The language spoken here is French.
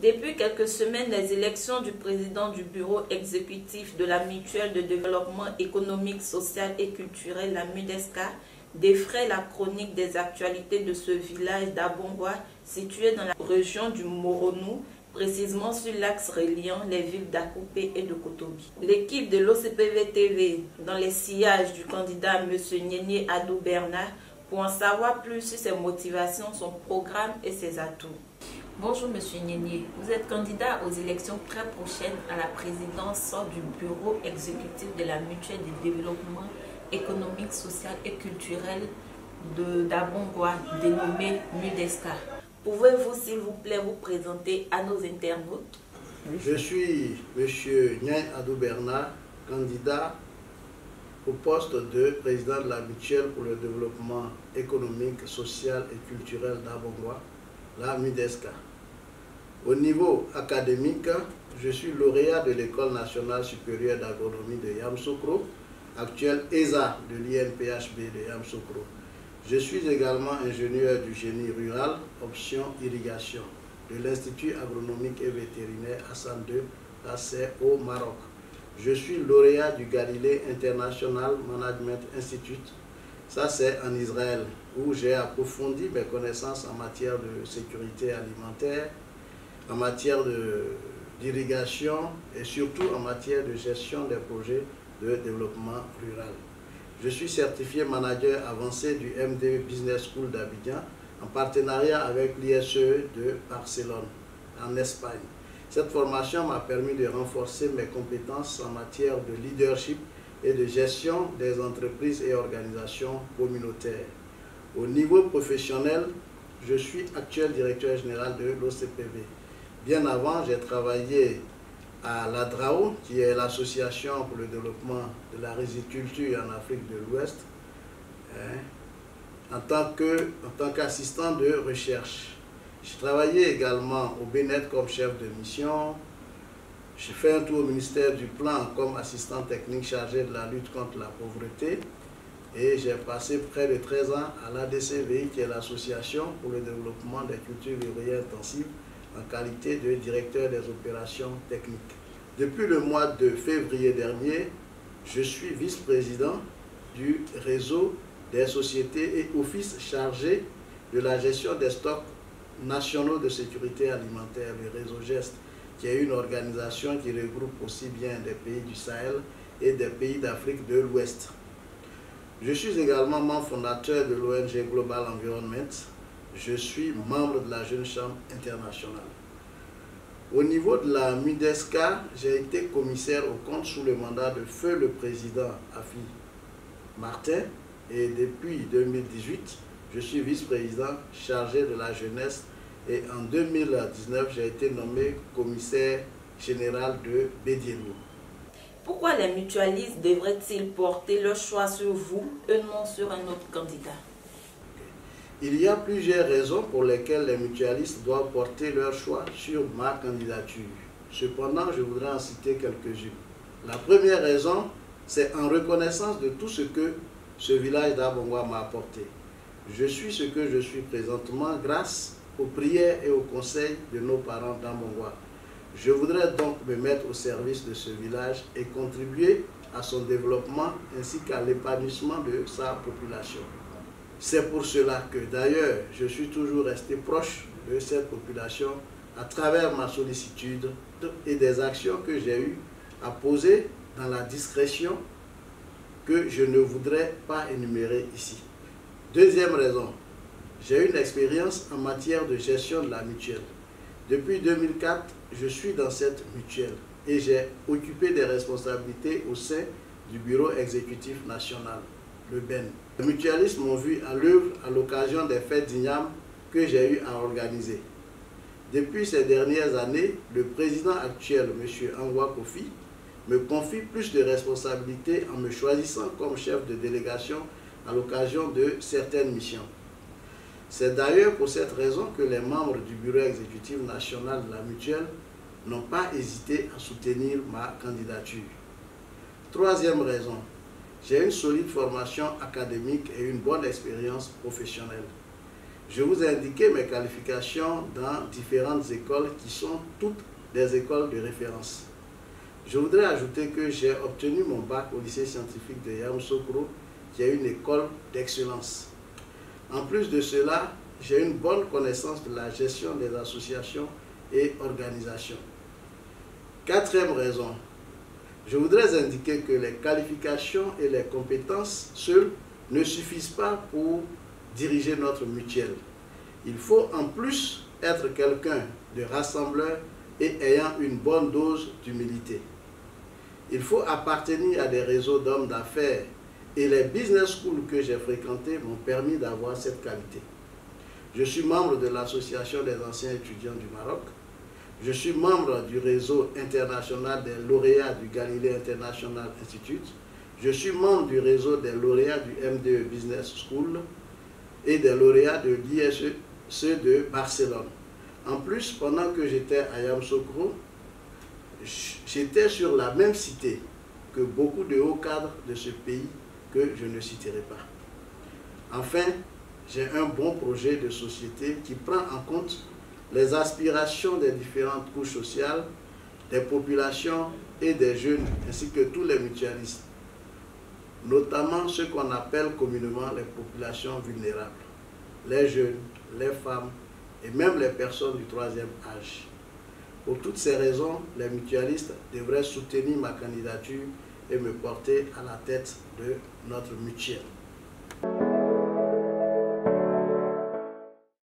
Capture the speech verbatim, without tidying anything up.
Depuis quelques semaines, les élections du président du bureau exécutif de la Mutuelle de développement économique, social et culturel, la MUDESCA, défraient la chronique des actualités de ce village d'Abongwa, situé dans la région du Moronou, précisément sur l'axe reliant les villes d'Akoupé et de Kotobi. L'équipe de l'O C P V T V, dans les sillages du candidat M. Nyenyé Adou Bernard, pour en savoir plus sur ses motivations, son programme et ses atouts. Bonjour M. Nyenyé, vous êtes candidat aux élections très prochaines à la présidence du bureau exécutif de la Mutuelle de développement économique, social et culturel d'Abongwa, dénommée MUDESCA. Pouvez-vous, s'il vous plaît, vous présenter à nos internautes? Je suis M. Nyenyé Adou Bernard, candidat au poste de président de la Mutuelle pour le développement économique, social et culturel d'Abongwa, la MUDESCA. Au niveau académique, je suis lauréat de l'École nationale supérieure d'agronomie de Yamoussoukro, actuelle E S A de l'I N P H B de Yamoussoukro. Je suis également ingénieur du génie rural, option irrigation, de l'Institut agronomique et vétérinaire Hassan deux, là c'est au Maroc. Je suis lauréat du Galilée International Management Institute, ça c'est en Israël, où j'ai approfondi mes connaissances en matière de sécurité alimentaire, en matière d'irrigation et surtout en matière de gestion des projets de développement rural. Je suis certifié manager avancé du M D Business School d'Abidjan en partenariat avec l'I S E de Barcelone, en Espagne. Cette formation m'a permis de renforcer mes compétences en matière de leadership et de gestion des entreprises et organisations communautaires. Au niveau professionnel, je suis actuel directeur général de l'O C P V. Bien avant, j'ai travaillé à l'ADRAO, qui est l'Association pour le développement de la riziculture en Afrique de l'Ouest, hein, en tant que, en tant qu'assistant de recherche. J'ai travaillé également au B N E T comme chef de mission. J'ai fait un tour au ministère du Plan comme assistant technique chargé de la lutte contre la pauvreté. Et j'ai passé près de treize ans à l'A D C V I, qui est l'Association pour le développement des cultures vivrières intensives, en qualité de directeur des opérations techniques. Depuis le mois de février dernier, je suis vice-président du réseau des sociétés et offices chargés de la gestion des stocks nationaux de sécurité alimentaire, le réseau GEST, qui est une organisation qui regroupe aussi bien des pays du Sahel et des pays d'Afrique de l'Ouest. Je suis également membre fondateur de l'O N G Global Environment. Je suis membre de la Jeune Chambre internationale. Au niveau de la MUDESCA, j'ai été commissaire aux comptes sous le mandat de feu le président Afi Martin, et depuis deux mille dix-huit, je suis vice-président chargé de la jeunesse, et en deux mille dix-neuf, j'ai été nommé commissaire général de Bédiénou. Pourquoi les mutualistes devraient-ils porter leur choix sur vous et non sur un autre candidat? Il y a plusieurs raisons pour lesquelles les mutualistes doivent porter leur choix sur ma candidature. Cependant, je voudrais en citer quelques-unes. La première raison, c'est en reconnaissance de tout ce que ce village d'Abongwa m'a apporté. Je suis ce que je suis présentement grâce aux prières et aux conseils de nos parents d'Abongwa. Je voudrais donc me mettre au service de ce village et contribuer à son développement ainsi qu'à l'épanouissement de sa population. C'est pour cela que d'ailleurs je suis toujours resté proche de cette population à travers ma sollicitude et des actions que j'ai eu à poser dans la discrétion que je ne voudrais pas énumérer ici. Deuxième raison, j'ai une expérience en matière de gestion de la mutuelle. Depuis deux mille quatre, je suis dans cette mutuelle et j'ai occupé des responsabilités au sein du bureau exécutif national, le B E N. Les mutualistes m'ont vu à l'œuvre à l'occasion des fêtes d'Ignam que j'ai eu à organiser. Depuis ces dernières années, le président actuel, M. Angwa Kofi, me confie plus de responsabilités en me choisissant comme chef de délégation à l'occasion de certaines missions. C'est d'ailleurs pour cette raison que les membres du bureau exécutif national de la mutuelle n'ont pas hésité à soutenir ma candidature. Troisième raison, j'ai une solide formation académique et une bonne expérience professionnelle. Je vous ai indiqué mes qualifications dans différentes écoles qui sont toutes des écoles de référence. Je voudrais ajouter que j'ai obtenu mon bac au lycée scientifique de Yamoussoukro, qui est une école d'excellence. En plus de cela, j'ai une bonne connaissance de la gestion des associations et organisations. Quatrième raison, je voudrais indiquer que les qualifications et les compétences seules ne suffisent pas pour diriger notre mutuelle. Il faut en plus être quelqu'un de rassembleur et ayant une bonne dose d'humilité. Il faut appartenir à des réseaux d'hommes d'affaires et les business schools que j'ai fréquentés m'ont permis d'avoir cette qualité. Je suis membre de l'Association des anciens étudiants du Maroc. Je suis membre du réseau international des lauréats du Galilée International Institute. Je suis membre du réseau des lauréats du M deux E Business School et des lauréats de l'I S E de Barcelone. En plus, pendant que j'étais à Yamoussoukro, j'étais sur la même cité que beaucoup de hauts cadres de ce pays que je ne citerai pas. Enfin, j'ai un bon projet de société qui prend en compte les aspirations des différentes couches sociales, des populations et des jeunes, ainsi que tous les mutualistes, notamment ceux qu'on appelle communément les populations vulnérables, les jeunes, les femmes et même les personnes du troisième âge. Pour toutes ces raisons, les mutualistes devraient soutenir ma candidature et me porter à la tête de notre mutuelle.